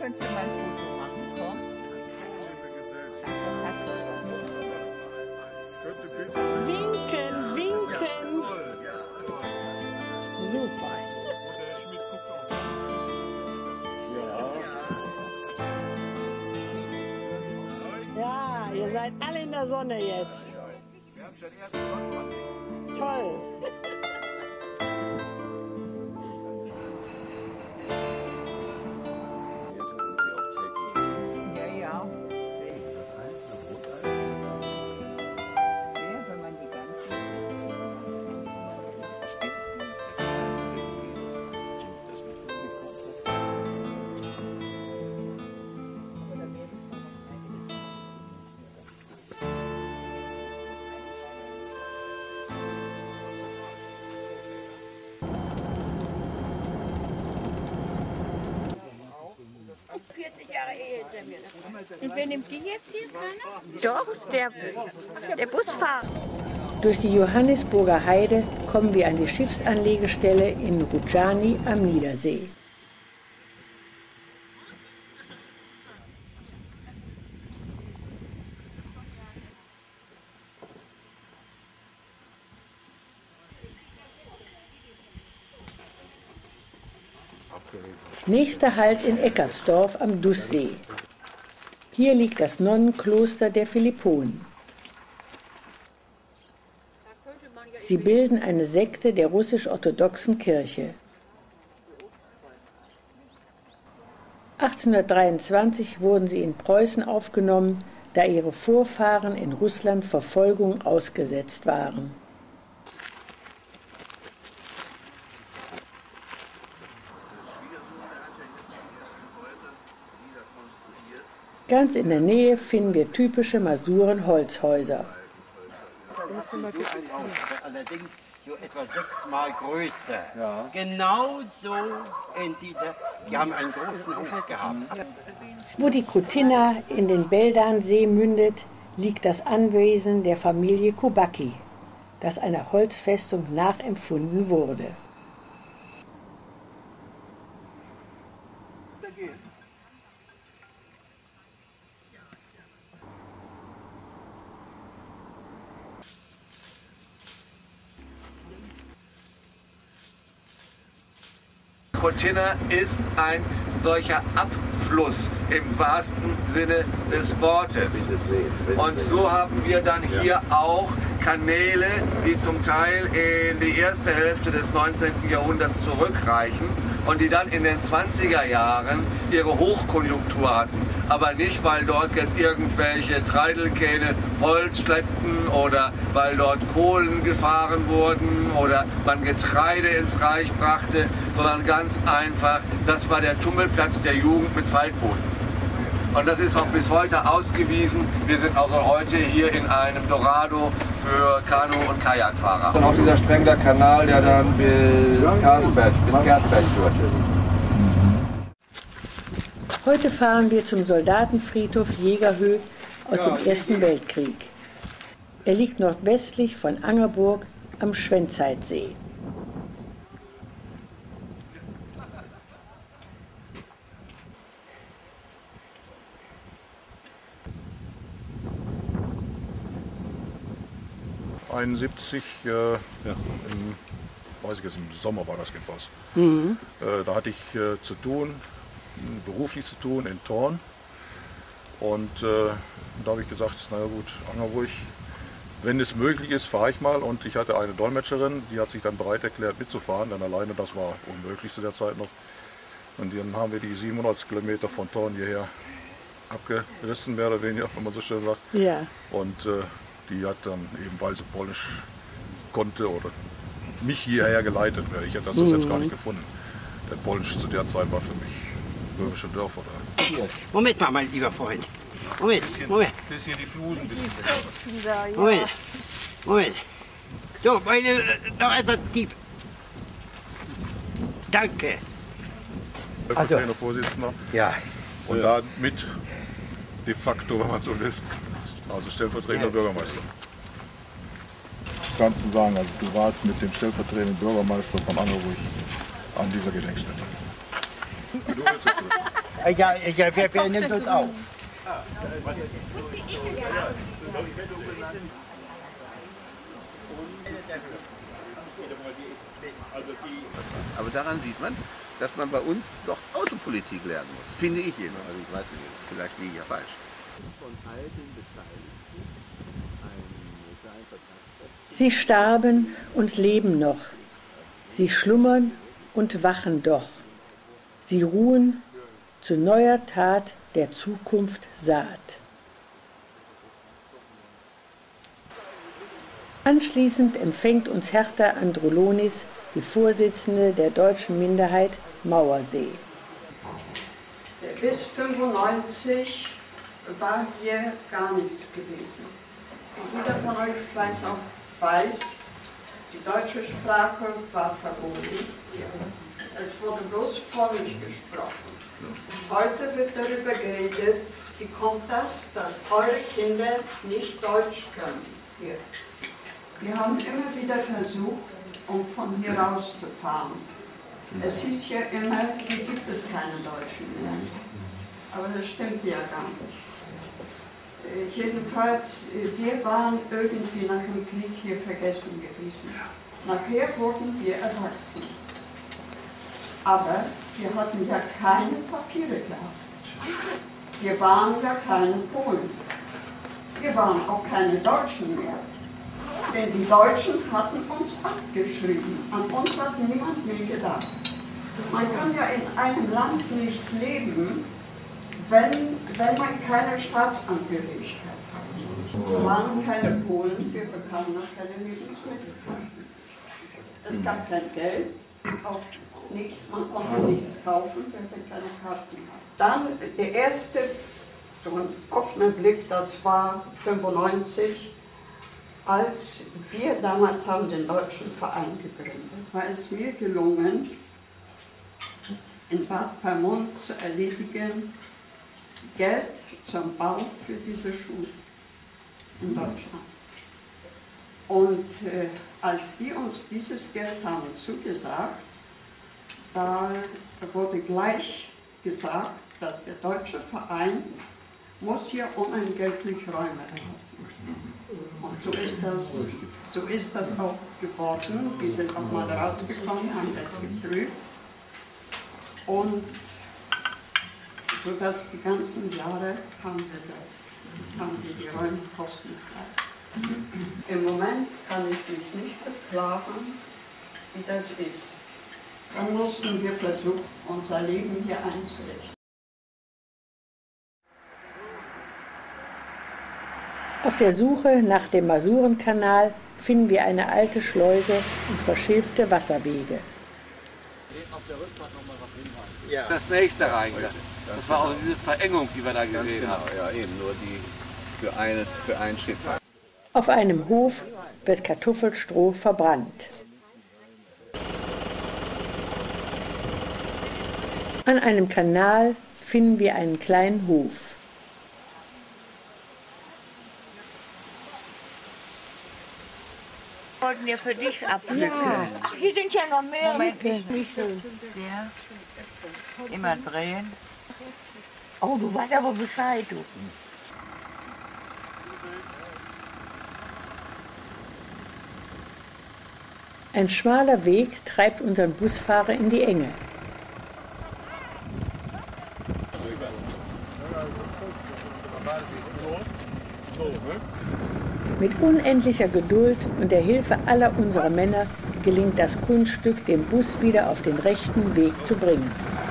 könntest du mal ein Foto machen, komm. Winken, winken. Super. Ja, ihr seid alle in der Sonne jetzt. Toll. Ja, ja. Ja, wenn man die ganze... Und wer nimmt die jetzt hier, keiner? Doch, der Busfahrer. Durch die Johannisburger Heide kommen wir an die Schiffsanlegestelle in Rudjani am Niedersee. Nächster Halt in Eckartsdorf am Dussee. Hier liegt das Nonnenkloster der Philipponen. Sie bilden eine Sekte der russisch-orthodoxen Kirche. 1823 wurden sie in Preußen aufgenommen, da ihre Vorfahren in Russland Verfolgung ausgesetzt waren. Ganz in der Nähe finden wir typische Masuren-Holzhäuser. Allerdings so etwa 6-mal größer. Ja. Genau so in dieser, die haben einen großen Hof gehabt. Wo die Krutina in den Beldansee mündet, liegt das Anwesen der Familie Kubacki, das einer Holzfestung nachempfunden wurde. Krutina ist ein solcher Abfluss im wahrsten Sinne des Wortes. Und so haben wir dann hier auch Kanäle, die zum Teil in die erste Hälfte des 19. Jahrhunderts zurückreichen und die dann in den 20er Jahren ihre Hochkonjunktur hatten. Aber nicht, weil dort jetzt irgendwelche Treidelkähne Holz schleppten oder weil dort Kohlen gefahren wurden oder man Getreide ins Reich brachte, sondern ganz einfach, das war der Tummelplatz der Jugend mit Faltbooten. Und das ist auch bis heute ausgewiesen. Wir sind also heute hier in einem Dorado für Kanu- und Kajakfahrer. Und auch dieser Sprengler Kanal, der dann bis Gersberg führt. Heute fahren wir zum Soldatenfriedhof Jägerhöh aus dem Ersten Weltkrieg. Er liegt nordwestlich von Angerburg am Schwentzeitsee. Im Sommer war das jedenfalls. Da hatte ich zu tun, beruflich zu tun in Thorn. Und da habe ich gesagt, naja gut, Angerburg, wenn es möglich ist, fahre ich mal. Und ich hatte eine Dolmetscherin, die hat sich dann bereit erklärt mitzufahren, denn alleine das war unmöglich zu der Zeit noch. Und dann haben wir die 700 Kilometer von Thorn hierher abgerissen, mehr oder weniger, wenn man so schön sagt. Ja. Und die hat dann eben, weil sie Polnisch konnte oder mich hierher geleitet. Ich hätte das selbst gar nicht gefunden. Denn Polnisch zu der Zeit war für mich böhmische Dörfer da. Moment mal, mein lieber Freund. Moment. Das ist hier die Flusen. Moment. So, meine, noch etwas tief. Danke. Stellvertretender Vorsitzender. Ja. Und da mit de facto, wenn man so will, also stellvertretender Bürgermeister. Kannst du sagen, also du warst mit dem stellvertretenden Bürgermeister von Angerburg an dieser Gedenkstätte? Ja, wer nimmt uns auf? Aber daran sieht man, dass man bei uns noch Außenpolitik lernen muss. Finde ich jedenfalls. Also ich weiß nicht, vielleicht liege ich ja falsch. Sie starben und leben noch. Sie schlummern und wachen doch. Sie ruhen zu neuer Tat der Zukunft Saat. Anschließend empfängt uns Herta Androlonis, die Vorsitzende der deutschen Minderheit Mauersee. Bis 1995 war hier gar nichts gewesen. Wie jeder von euch vielleicht noch weiß, die deutsche Sprache war verboten. Es wurde bloß Polnisch gesprochen. Heute wird darüber geredet, wie kommt das, dass eure Kinder nicht Deutsch können hier. Wir haben immer wieder versucht, um von hier rauszufahren. Es hieß ja immer, hier gibt es keine Deutschen mehr. Aber das stimmt ja gar nicht. Jedenfalls, wir waren irgendwie nach dem Krieg hier vergessen gewesen. Nachher wurden wir erwachsen. Aber wir hatten ja keine Papiere gehabt. Wir waren ja keine Polen. Wir waren auch keine Deutschen mehr. Denn die Deutschen hatten uns abgeschrieben. An uns hat niemand mehr gedacht. Man kann ja in einem Land nicht leben, wenn man keine Staatsangehörigkeit hat. Wir waren keine Polen, wir bekamen noch keine Lebensmittel. Es gab kein Geld, auch nicht, man konnte nichts kaufen, wenn wir keine Karten hatten. Dann der erste, so ein offener Blick, das war 1995, als wir damals haben den Deutschen Verein gegründet. War es mir gelungen, in Bad Pyrmont zu erledigen, Geld zum Bau für diese Schule in Deutschland. Und als die uns dieses Geld haben zugesagt, da wurde gleich gesagt, dass der deutsche Verein muss hier unentgeltlich Räume erhalten. Und so ist das auch geworden. Die sind auch mal rausgekommen, haben das geprüft. Und sodass die ganzen Jahre haben wir die Räume kostenfrei. Im Moment kann ich mich nicht beklagen, wie das ist. Dann mussten wir versuchen, unser Leben hier einzurichten. Auf der Suche nach dem Masurenkanal finden wir eine alte Schleuse und verschilfte Wasserwege. Das nächste reingegangen. Das war auch diese Verengung, die wir da gesehen haben. Ja, eben nur die für ein Schiff. Auf einem Hof wird Kartoffelstroh verbrannt. An einem Kanal finden wir einen kleinen Hof. Wir wollten ja für dich abpflücken. Ja. Ach, hier sind ja noch mehr. Moment, nicht schön. Ja. Immer drehen. Oh, du weißt aber Bescheid, du. Ein schmaler Weg treibt unseren Busfahrer in die Enge. Mit unendlicher Geduld und der Hilfe aller unserer Männer gelingt das Kunststück, den Bus wieder auf den rechten Weg zu bringen.